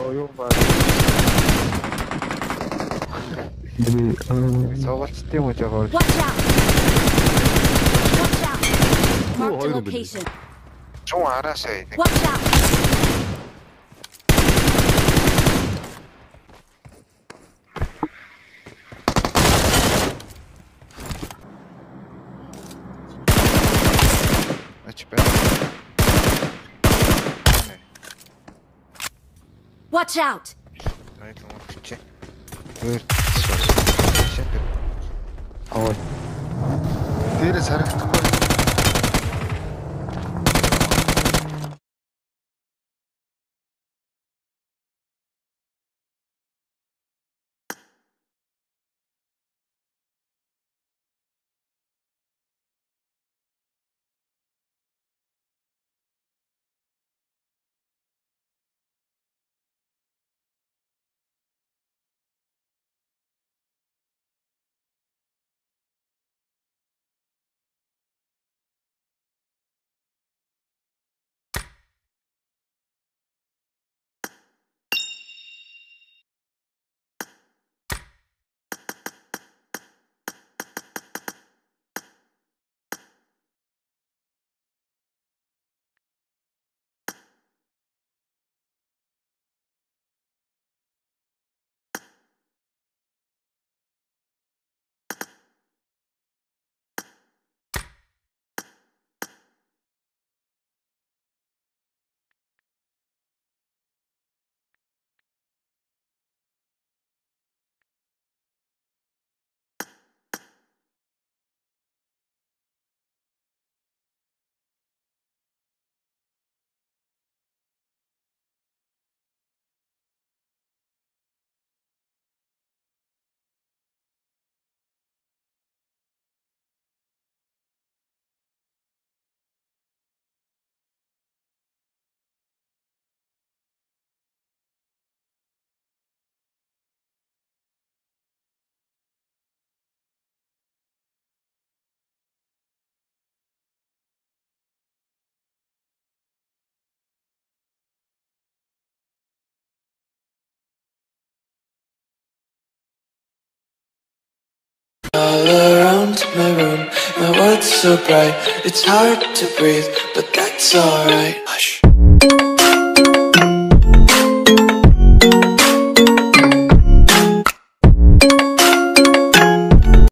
Оюун баг. Цогцолт юм уу жаагаар. Watch out! Watch out! Mark the location. Чун араасаа нэг. Watch out! Watch out! Дээрээс харагдахгүй. All around my room, my world's so bright, it's hard to breathe, but that's alright. Hush.